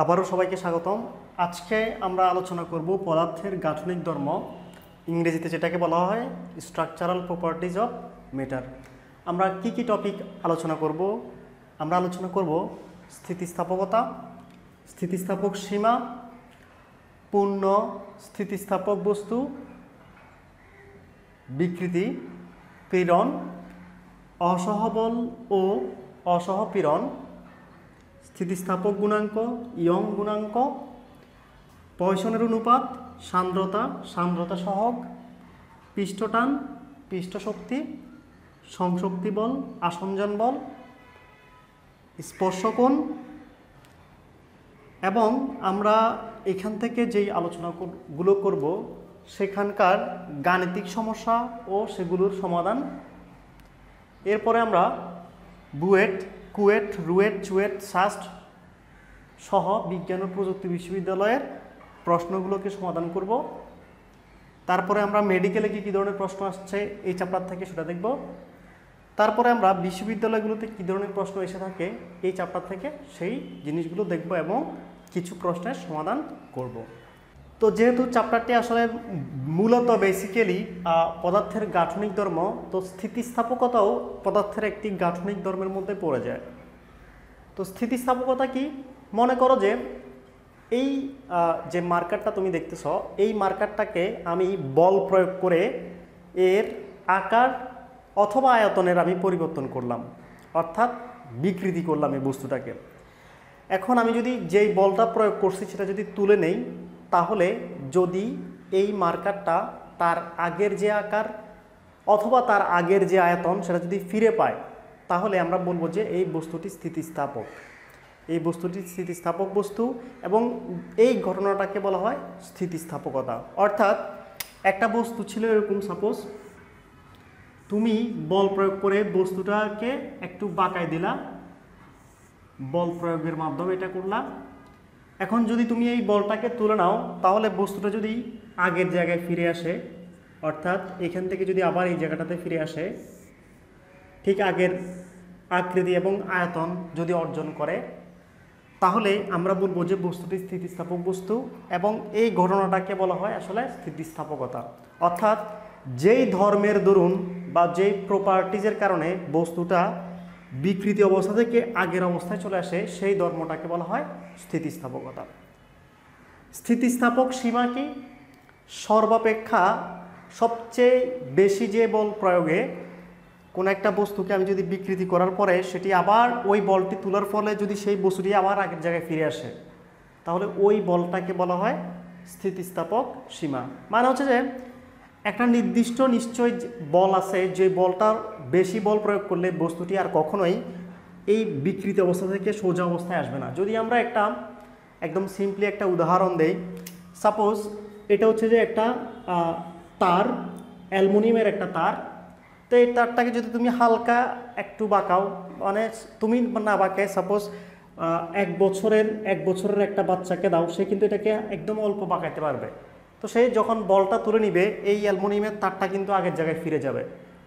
আবারও সবাইকে স্বাগতম। আজকে আমরা আলোচনা করব পদার্থের গাঠনিক ধর্ম, ইংরেজিতে যেটাকে বলা হয় স্ট্রাকচারাল প্রপার্টিজ অফ ম্যাটার। আমরা কি কি টপিক আলোচনা করব? আমরা আলোচনা করব স্থিতিস্থাপকতা, স্থিতিস্থাপক সীমা, পূর্ণ স্থিতিস্থাপক বস্তু, বিকৃতি, পীড়ন, অসহবল ও অসহপীড়ন, স্থিতিস্থাপক গুণাঙ্ক, ইয়ং গুণাঙ্ক, পয়সনের অনুপাত, সান্দ্রতা, সান্দ্রতা সহগ, পৃষ্ঠটান, পৃষ্ঠশক্তি, সংশক্তি বল, আসঞ্জন বল, স্পর্শকোণ। এবং আমরা এখান থেকে যেই আলোচনাগুলো করব সেখানকার গাণিতিক সমস্যা ও সেগুলোর সমাধান। এরপরে আমরা বুয়েট, কুয়েট, রুয়েট, চুয়েট, সাস্ট সহ বিজ্ঞান ও প্রযুক্তি বিশ্ববিদ্যালয়ের প্রশ্নগুলোকে সমাধান করব। তারপরে আমরা মেডিকেলে কী ধরনের প্রশ্ন আসছে এই চ্যাপ্টার থেকে সেটা দেখব। তারপরে আমরা বিশ্ববিদ্যালয়গুলোতে কী ধরনের প্রশ্ন এসে থাকে এই চ্যাপ্টার থেকে সেই জিনিসগুলো দেখব এবং কিছু প্রশ্নের সমাধান করব। তো যেহেতু চ্যাপ্টারটি আসলে মূলত বেসিক্যালি পদার্থের গাঠনিক ধর্ম, তো স্থিতিস্থাপকতাও পদার্থের একটি গাঠনিক ধর্মের মধ্যে পড়ে যায়। তো স্থিতিস্থাপকতা কি? মনে করো যে এই যে মার্কারটা তুমি দেখতেছ, এই মার্কারটাকে আমি বল প্রয়োগ করে এর আকার অথবা আয়তনের আমি পরিবর্তন করলাম, অর্থাৎ বিকৃতি করলাম এই বস্তুটাকে। এখন আমি যদি যেই বলটা প্রয়োগ করছি সেটা যদি তুলে নেই, তাহলে যদি এই মার্কারটা তার আগের যে আকার অথবা তার আগের যে আয়তন সেটা যদি ফিরে পায়, তাহলে আমরা বলবো যে এই বস্তুটি স্থিতিস্থাপক। এই বস্তুটি স্থিতিস্থাপক বস্তু এবং এই ঘটনাটাকে বলা হয় স্থিতিস্থাপকতা। অর্থাৎ একটা বস্তু ছিল এরকম, সাপোজ তুমি বল প্রয়োগ করে বস্তুটাকে একটু বাঁকায় দিলা, বল প্রয়োগের মাধ্যমে এটা করলাম। এখন যদি তুমি এই বলটাকে তুলে নাও, তাহলে বস্তুটা যদি আগের জায়গায় ফিরে আসে, অর্থাৎ এখান থেকে যদি আবার এই জায়গাটাতে ফিরে আসে, ঠিক আগের আকৃতি এবং আয়তন যদি অর্জন করে, তাহলে আমরা বলবো যে বস্তুটি স্থিতিস্থাপক বস্তু এবং এই ঘটনাটাকে বলা হয় আসলে স্থিতিস্থাপকতা। অর্থাৎ যেই ধর্মের দরুন বা যেই প্রপার্টিজের কারণে বস্তুটা বিকৃতি অবস্থা থেকে আগের অবস্থায় চলে আসে, সেই ধর্মটাকে বলা হয় স্থিতিস্থাপকতা। স্থিতিস্থাপক সীমা কি? সর্বাপেক্ষা সবচেয়ে বেশি যে বল প্রয়োগে কোনো একটা বস্তুকে আমি যদি বিকৃতি করার পরে সেটি আবার ওই বলটি তোলার ফলে যদি সেই বস্তুটি আবার আগের জায়গায় ফিরে আসে, তাহলে ওই বলটাকে বলা হয় স্থিতিস্থাপক সীমা। মানে হচ্ছে যে একটা নির্দিষ্ট নিশ্চয় বল আছে, যে বলটার বেশি বল প্রয়োগ করলে বস্তুটি আর কখনোই এই বিকৃতি অবস্থা থেকে সোজা অবস্থায় আসবে না। যদি আমরা একটা একদম সিম্পলি একটা উদাহরণ দেই, সাপোজ এটা হচ্ছে যে একটা তার, অ্যালুমিনিয়ামের একটা তার। তো এই তারটাকে যদি তুমি হালকা একটু বাঁকাও, মানে তুমি না বাঁকে, সাপোজ এক বছরের একটা বাচ্চাকে দাও, সে কিন্তু এটাকে একদম অল্প বাঁকাইতে পারবে। তো সে যখন বলটা তুলে নিবে, এই অ্যালুমিনিয়ামের তারটা কিন্তু আগের জায়গায় ফিরে যাবে।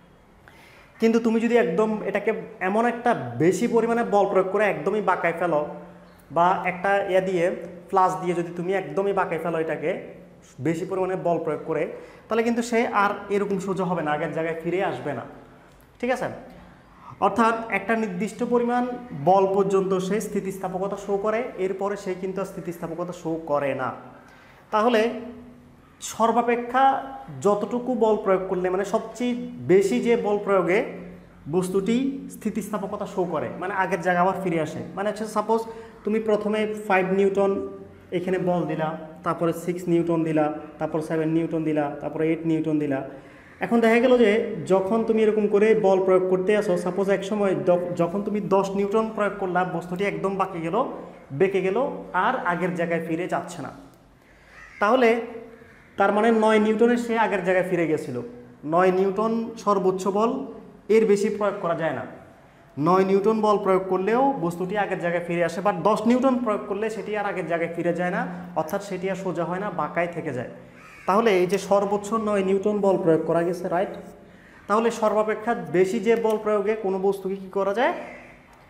কিন্তু তুমি যদি একদম এটাকে এমন একটা বেশি পরিমাণে বল প্রয়োগ করে একদমই বাঁকায় ফেলো, বা একটা দিয়ে ফ্লাস দিয়ে যদি তুমি একদমই বাঁকায় ফেলো এটাকে বেশি পরিমাণে বল প্রয়োগ করে, তাহলে কিন্তু সে আর এরকম সোজা হবে না, আগের জায়গায় ফিরে আসবে না। ঠিক আছে? অর্থাৎ একটা নির্দিষ্ট পরিমাণ বল পর্যন্ত সে স্থিতিস্থাপকতা শো করে, এরপরে সে কিন্তু স্থিতিস্থাপকতা শো করে না। তাহলে সর্বাপেক্ষা যতটুকু বল প্রয়োগ করলে, মানে সবচেয়ে বেশি যে বল প্রয়োগে বস্তুটি স্থিতিস্থাপকতা শো করে, মানে আগের জায়গা আবার ফিরে আসে, মানে হচ্ছে সাপোজ তুমি প্রথমে 5 নিউটন এখানে বল দিলা, তারপরে 6 নিউটন দিলা, তারপর 7 নিউটন দিলা, তারপরে 8 নিউটন দিলা। এখন দেখা গেল যে যখন তুমি এরকম করে বল প্রয়োগ করতে আসো, সাপোজ এক সময় যখন তুমি 10 নিউটন প্রয়োগ করলা, বস্তুটি একদম বেঁকে গেল, আর আগের জায়গায় ফিরে যাচ্ছে না। তাহলে তার মানে 9 নিউটনের সে আগের জায়গায় ফিরে গেছিল। 9 নিউটন সর্বোচ্চ বল, এর বেশি প্রয়োগ করা যায় না। 9 নিউটন বল প্রয়োগ করলেও বস্তুটি আগের জায়গায় ফিরে আসে, বাট 10 নিউটন প্রয়োগ করলে সেটি আর আগের জায়গায় ফিরে যায় না, অর্থাৎ সেটি আর সোজা হয় না, বাঁকায় থেকে যায়। তাহলে এই যে সর্বোচ্চ 9 নিউটন বল প্রয়োগ করা গেছে, রাইট? তাহলে সর্বাপেক্ষা বেশি যে বল প্রয়োগে কোনো বস্তুকে কী করা যায়,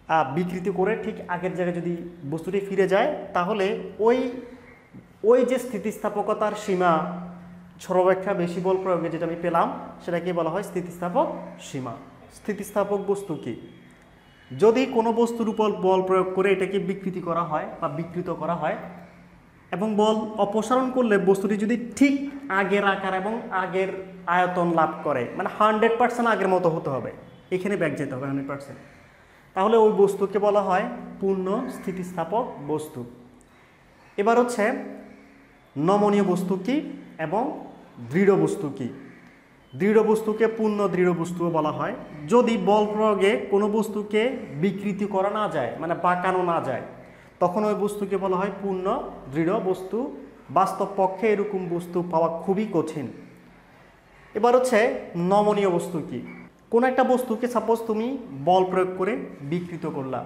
বিকৃতি করে ঠিক আগের জায়গায় যদি বস্তুটি ফিরে যায়, তাহলে ওই ওই যে স্থিতিস্থাপকতার সীমা সর্বাপেক্ষা বেশি বল প্রয়োগে যেটা আমি পেলাম, সেটাকে বলা হয় স্থিতিস্থাপক সীমা। স্থিতিস্থাপক বস্তু কি? যদি কোনো বস্তুর উপর বল প্রয়োগ করে এটাকে বিকৃতি করা হয় বা বিকৃত করা হয় এবং বল অপসারণ করলে বস্তুটি যদি ঠিক আগের আকার এবং আগের আয়তন লাভ করে, মানে 100% আগের মতো হতে হবে, এখানে ব্যাক যেতে হবে 100%, তাহলে ওই বস্তুকে বলা হয় পূর্ণ স্থিতিস্থাপক বস্তু। এবার হচ্ছে নমনীয় বস্তু কি এবং দৃঢ় বস্তু কি? দৃঢ় বস্তুকে পূর্ণ দৃঢ় বস্তুও বলা হয়। যদি বল প্রয়োগে কোনো বস্তুকে বিকৃতি করা না যায়, মানে বাঁকানো না যায়, তখন ওই বস্তুকে বলা হয় পূর্ণ দৃঢ় বস্তু। বাস্তব পক্ষে এরকম বস্তু পাওয়া খুবই কঠিন। এবার হচ্ছে নমনীয় বস্তু কি? কোন একটা বস্তুকে সাপোজ তুমি বল প্রয়োগ করে বিকৃত করলা,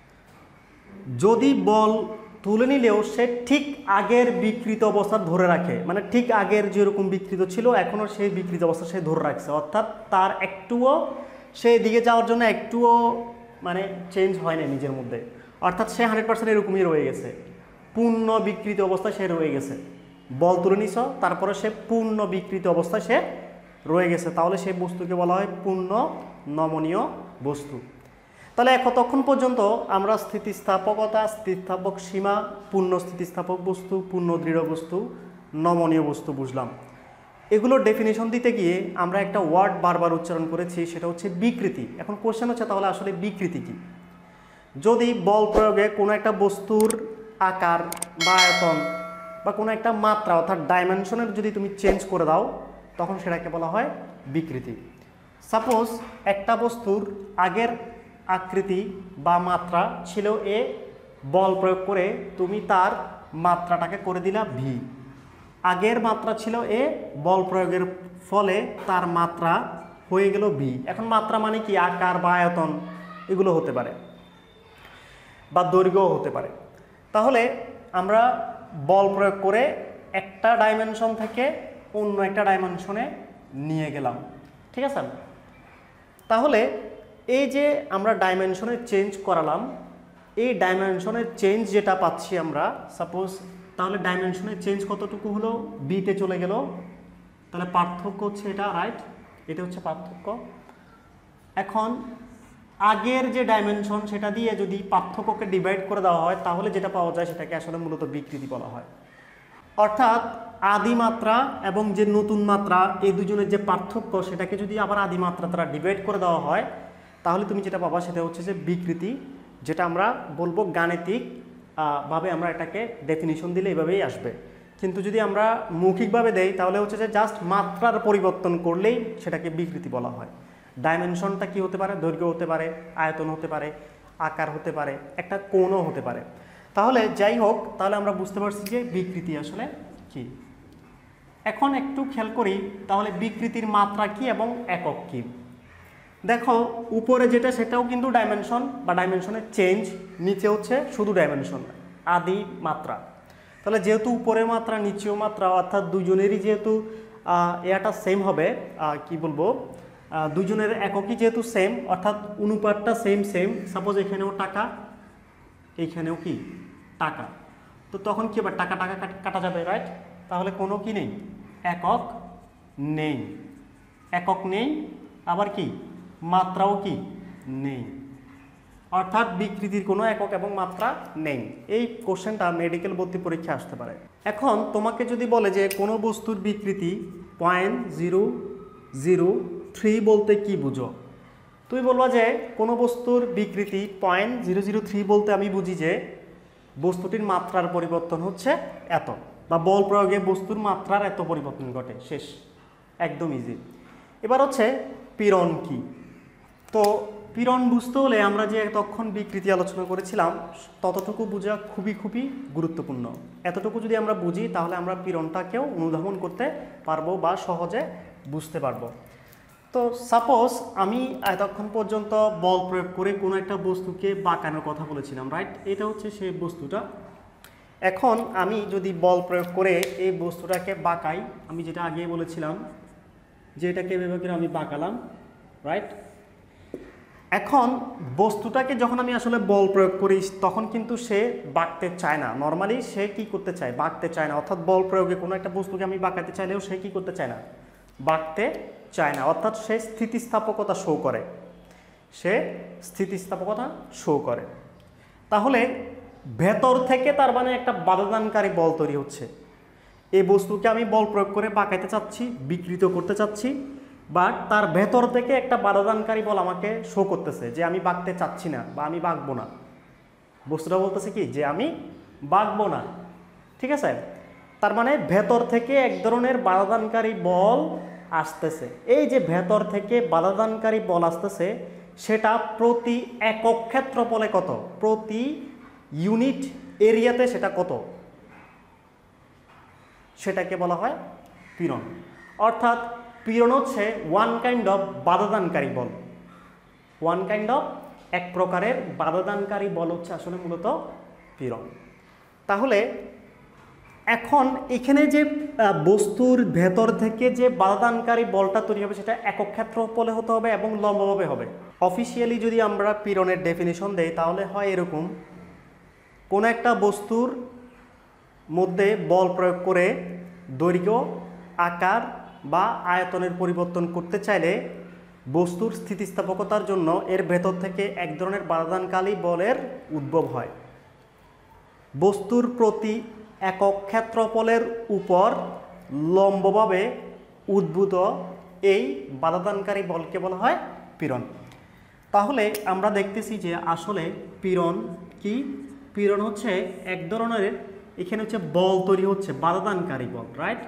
যদি বল তুলে নিলেও সে ঠিক আগের বিকৃত অবস্থা ধরে রাখে, মানে ঠিক আগের যেরকম বিকৃত ছিল এখনও সেই বিকৃত অবস্থা সে ধরে রাখছে, অর্থাৎ তার একটুও সেই দিকে যাওয়ার জন্য একটুও মানে চেঞ্জ হয় না নিজের মধ্যে, অর্থাৎ সে 100% এরকমই রয়ে গেছে, পূর্ণ বিকৃত অবস্থায় সে রয়ে গেছে। বল তুলে নিছ, তারপরে সে পূর্ণ বিকৃত অবস্থায় সে রয়ে গেছে, তাহলে সেই বস্তুকে বলা হয় পূর্ণ নমনীয় বস্তু। তাহলে ততক্ষণ পর্যন্ত আমরা স্থিতিস্থাপকতা, স্থিতিস্থাপক সীমা, পূর্ণ স্থিতিস্থাপক বস্তু, পূর্ণ দৃঢ় বস্তু, নমনীয় বস্তু বুঝলাম। এগুলোর ডেফিনিশন দিতে গিয়ে আমরা একটা ওয়ার্ড বারবার উচ্চারণ করেছি, সেটা হচ্ছে বিকৃতি। এখন কোশ্চেন হচ্ছে তাহলে আসলে বিকৃতি কি? যদি বল প্রয়োগে কোনো একটা বস্তুর আকার বা আয়তন বা কোনো একটা মাত্রা অর্থাৎ ডাইমেনশনের যদি তুমি চেঞ্জ করে দাও, তখন সেটাকে বলা হয় বিকৃতি। সাপোজ একটা বস্তুর আগের আকৃতি বা মাত্রা ছিল এ, বল প্রয়োগ করে তুমি তার মাত্রাটাকে করে দিলা ভি। আগের মাত্রা ছিল এ, বল প্রয়োগের ফলে তার মাত্রা হয়ে গেল ভি। এখন মাত্রা মানে কি? আকার বা আয়তন এগুলো হতে পারে বা দৈর্ঘ্যও হতে পারে। তাহলে আমরা বল প্রয়োগ করে একটা ডাইমেনশন থেকে অন্য একটা ডাইমেনশনে নিয়ে গেলাম, ঠিক আছে? তাহলে এই যে আমরা ডাইমেনশনে চেঞ্জ করালাম, এই ডাইমেনশনের চেঞ্জ যেটা পাচ্ছি আমরা, সাপোজ তাহলে ডাইমেনশনের চেঞ্জ কতটুকু হলো? বিতে চলে গেল, তাহলে পার্থক্য হচ্ছে এটা, রাইট? এটা হচ্ছে পার্থক্য। এখন আগের যে ডাইমেনশন সেটা দিয়ে যদি পার্থক্যকে ডিভাইড করে দেওয়া হয়, তাহলে যেটা পাওয়া যায় সেটাকে আসলে মূলত বিকৃতি বলা হয়। অর্থাৎ আদি মাত্রা এবং যে নতুন মাত্রা, এই দুজনের যে পার্থক্য, সেটাকে যদি আবার আদি মাত্রা দ্বারা ডিভাইড করে দেওয়া হয়, তাহলে তুমি যেটা পাবা সেটা হচ্ছে যে বিকৃতি, যেটা আমরা বলবো গাণিতিক ভাবে আমরা এটাকে ডেফিনিশন দিলে এভাবেই আসবে। কিন্তু যদি আমরা মৌখিকভাবে দেই তাহলে হচ্ছে যে জাস্ট মাত্রার পরিবর্তন করলেই সেটাকে বিকৃতি বলা হয়। ডাইমেনশনটা কি হতে পারে? দৈর্ঘ্য হতে পারে, আয়তন হতে পারে, আকার হতে পারে, একটা কোণও হতে পারে। তাহলে যাই হোক, তাহলে আমরা বুঝতে পারছি যে বিকৃতি আসলে কি। এখন একটু খেয়াল করি তাহলে বিকৃতির মাত্রা কি এবং একক কি। দেখো উপরে যেটা সেটাও কিন্তু ডাইমেনশন বা ডাইমেনশনের চেঞ্জ, নিচে হচ্ছে শুধু ডাইমেনশন, আদি মাত্রা। তাহলে যেহেতু উপরের মাত্রা নিচেও মাত্রা, অর্থাৎ দুজনেরই যেহেতু এটা সেম হবে, কি বলবো, দুজনের এককই যেহেতু সেম, অর্থাৎ অনুপাতটা সেম সেম। সাপোজ এখানেও টাকা, এইখানেও কি টাকা, তো তখন কি হবে? টাকা টাকা কাটা যাবে, রাইট? তাহলে কোনো কি নেই, একক নেই, একক নেই, আবার কি মাত্রাও কি নেই, অর্থাৎ বিকৃতির কোনো একক এবং মাত্রা নেই। এই কোশ্চেনটা মেডিকেল ভর্তি পরীক্ষা আসতে পারে। এখন তোমাকে যদি বলে যে কোনো বস্তুর বিকৃতি 0.003 বলতে কি বুঝো, তুমি বলবা যে কোনো বস্তুর বিকৃতি 0.003 বলতে আমি বুঝি যে বস্তুটির মাত্রার পরিবর্তন হচ্ছে এত, বা বল প্রয়োগে বস্তুর মাত্রার এত পরিবর্তন ঘটে, শেষ, একদম ইজি। এবার হচ্ছে পীড়ন কি। তো পীড়ন বুঝতে হলে আমরা যে তখন বিকৃতি আলোচনা করেছিলাম ততটুকু বোঝা খুবই খুবই গুরুত্বপূর্ণ। এতটুকু যদি আমরা বুঝি তাহলে আমরা পীড়নটাকেও অনুধাবন করতে পারবো বা সহজে বুঝতে পারবো। তো সাপোজ আমি এতক্ষণ পর্যন্ত বল প্রয়োগ করে কোনো একটা বস্তুকে বাঁকানোর কথা বলেছিলাম, রাইট? এটা হচ্ছে সেই বস্তুটা। এখন আমি যদি বল প্রয়োগ করে এই বস্তুটাকে বাঁকাই, আমি যেটা আগে বলেছিলাম যে এটাকে এভাবে করে আমি বাঁকালাম, রাইট? এখন বস্তুটাকে যখন আমি আসলে বল প্রয়োগ করি তখন কিন্তু সে বাঁকতে চায় না। নর্মালি সে কি করতে চায়? বাঁকতে চায় না। অর্থাৎ বল প্রয়োগে কোনো একটা বস্তুকে আমি বাঁকাতে চাইলেও সে কি করতে চায় না? বাঁকতে চায় না। অর্থাৎ সে স্থিতিস্থাপকতা শো করে, সে স্থিতিস্থাপকতা শো করে। তাহলে ভেতর থেকে তার মানে একটা বাধাদানকারী বল তৈরি হচ্ছে। এই বস্তুকে আমি বল প্রয়োগ করে বাঁকাইতে চাচ্ছি, বিকৃত করতে চাচ্ছি, বাট তার ভেতর থেকে একটা বাধাদানকারী বল আমাকে শো করতেছে যে আমি বাঁকতে চাচ্ছি না বা আমি বাঁকবো না। বস্তুটা বলতেছে কি যে আমি বাঁকবো না। ঠিক আছে, তার মানে ভেতর থেকে এক ধরনের বাধাদানকারী বল আসতেছে। এই যে ভেতর থেকে বাধাদানকারী বল আসতেছে সেটা প্রতি একক ক্ষেত্রফলে কত, প্রতি ইউনিট এরিয়াতে সেটা কত, সেটাকে বলা হয় পীড়ন। অর্থাৎ পীড়ন হচ্ছে ওয়ান কাইন্ড অফ বাধাদানকারী বল। ওয়ান কাইন্ড অফ, এক প্রকারের বাধাদানকারী বল হচ্ছে আসলে মূলত পীড়ন। তাহলে এখন এখানে যে বস্তুর ভেতর থেকে যে বাধাদানকারী বলটা তৈরি হবে সেটা একক ক্ষেত্রফলে হতে হবে এবং লম্বভাবে হবে। অফিসিয়ালি যদি আমরা পীড়নের ডেফিনিশন দেই তাহলে হয় এরকম: কোনো একটা বস্তুর মধ্যে বল প্রয়োগ করে দৈর্ঘ্য, আকার বা আয়তনের পরিবর্তন করতে চাইলে বস্তুর স্থিতিস্থাপকতার জন্য এর ভেতর থেকে এক ধরনের বাধাদানকারী বলের উদ্ভব হয়। বস্তুর প্রতি একক ক্ষেত্রফলের উপর লম্বভাবে উদ্ভূত এই বাধাদানকারী বলকে বলা হয় পীড়ন। তাহলে আমরা দেখতেছি যে আসলে পীড়ন কি? পীড়ন হচ্ছে এক ধরনের, এখানে হচ্ছে বল তৈরি হচ্ছে, বাধাদানকারী বল, রাইট?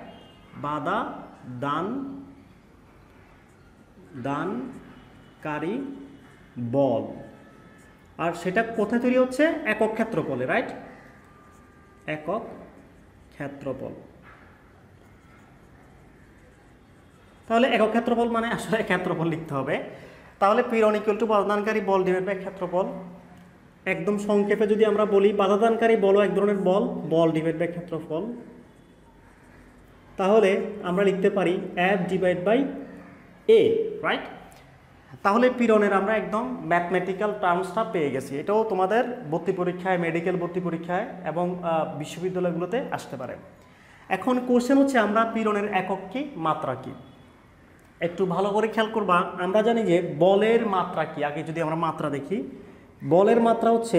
দানকারী বল। আর সেটা কোথায় তৈরি হচ্ছে? একক ক্ষেত্রফলে, রাইট? একক ক্ষেত্রফল। তাহলে একক ক্ষেত্রফল মানে আসলে ক্ষেত্রফল লিখতে হবে। তাহলে পীড়ন ইকুয়াল টু বাধাদানকারী বল ডিভাইড বাই ক্ষেত্রফল। একদম সংক্ষেপে যদি আমরা বলি, বাধাদানকারী বলও এক ধরনের বল, বল ডিভাইড বাই ক্ষেত্রফল। তাহলে আমরা লিখতে পারি F divide by A, right? তাহলে পীড়নের আমরা একদম ম্যাথমেটিক্যাল টার্মসটা পেয়ে গেছি। এটাও তোমাদের ভর্তি পরীক্ষায়, মেডিকেল ভর্তি পরীক্ষায় এবং বিশ্ববিদ্যালয়গুলোতে আসতে পারে। এখন কোশ্চেন হচ্ছে আমরা পীড়নের একক কি, মাত্রা কি? একটু ভালো করে খেয়াল করবা। আমরা জানি যে বলের মাত্রা কি। আগে যদি আমরা মাত্রা দেখি, বলের মাত্রা হচ্ছে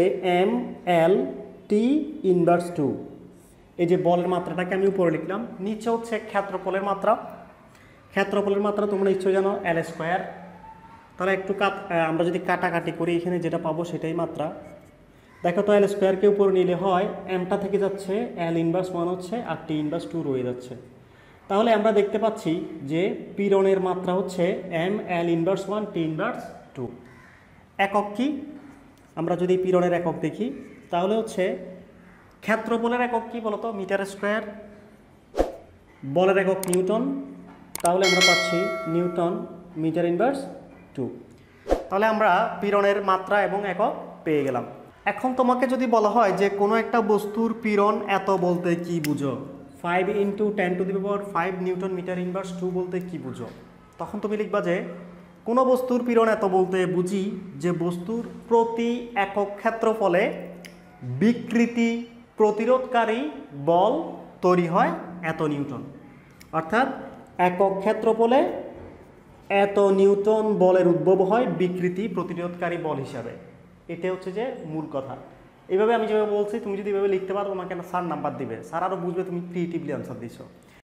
mL/T⁻²। এই যে বলের মাত্রাটাকে আমি উপরে লিখলাম, নিচে হচ্ছে ক্ষেত্রফলের মাত্রা। ক্ষেত্রফলের মাত্রা তোমরা নিশ্চয়ই জানো L²। তাহলে একটু আমরা যদি কাটাকাটি করি এখানে যেটা পাবো সেটাই মাত্রা। দেখো তো L² উপরে নিলে হয় এমটা থেকে যাচ্ছে, L−1 হচ্ছে আর T−2 রয়ে যাচ্ছে। তাহলে আমরা দেখতে পাচ্ছি যে পীড়নের মাত্রা হচ্ছে mL−1 T−2। একক কি? আমরা যদি পীড়নের একক দেখি তাহলে হচ্ছে ক্ষেত্রফলের একক কি বলতো? মিটার²। বলের একক নিউটন, তাহলে আমরা পাচ্ছি নিউটন মিটার−2। তাহলে আমরা পীড়নের মাত্রা এবং একক পেয়ে গেলাম। এখন তোমাকে যদি বলা হয় যে কোনো একটা বস্তুর পীড়ন এত বলতে কি বুঝো? 5 × 10⁵ নিউটন মিটার−2 বলতে কি বুঝো? তখন তুমি লিখবা যে কোনো বস্তুর পীড়ন এত বলতে বুঝি যে বস্তুর প্রতি একক ক্ষেত্রফলে বিকৃতি প্রতিরোধকারী বল তৈরি হয় এত নিউটন। অর্থাৎ একক ক্ষেত্রফলে এত নিউটন বলের উদ্ভব হয় বিকৃতি প্রতিরোধকারী বল হিসাবে। এটা হচ্ছে যে মূল কথা। এইভাবে আমি যেভাবে বলছি তুমি যদি এভাবে লিখতে পারো তোমাকে স্যার নাম্বার দিবে, স্যার আরও বুঝবে তুমি ক্রিয়েটিভলি আনসার দিছো।